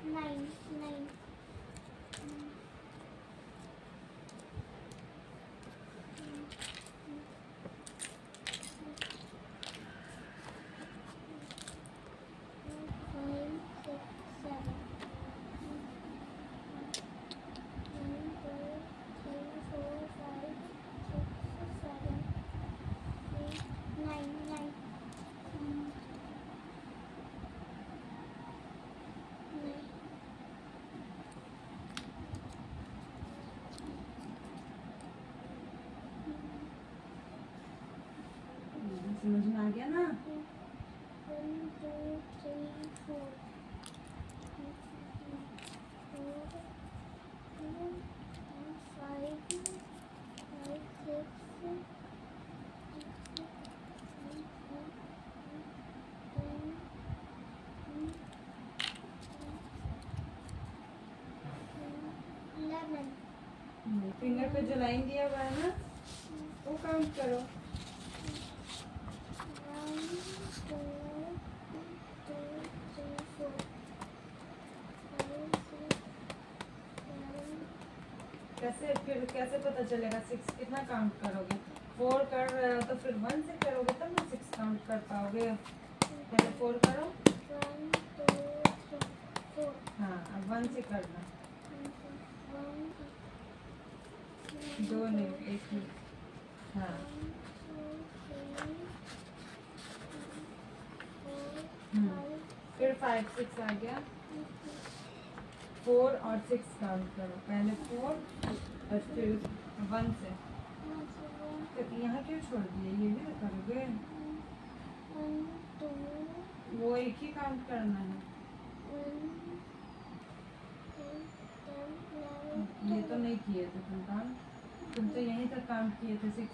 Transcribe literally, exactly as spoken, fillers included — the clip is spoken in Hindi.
नाइन नाइन समझ में आ गया ना? One two three four five five six eleven. Finger पे जो लाइन दिया हुआ है ना वो काउंट करो। कैसे फिर कैसे पता चलेगा सिक्स कितना काउंट करोगे? फोर कर रहे हो तो फिर वन से करोगे तब ना सिक्स काउंट कर पाओगे। पहले फोर करो। One two three four. हाँ अब वन से करना। दो नहीं एक ही। हाँ हम्म फिर फाइव सिक्स आ गया। फोर और सिक्स काउंट करो। पहले फोर और फिर वन से। तो यहाँ क्यों छोड़ दिए? ये भी तो करोगे। वो एक ही काउंट करना है। ये तो नहीं किए थे तुम काउंट। तुम तो यहीं तक काउंट किए थे सिक्स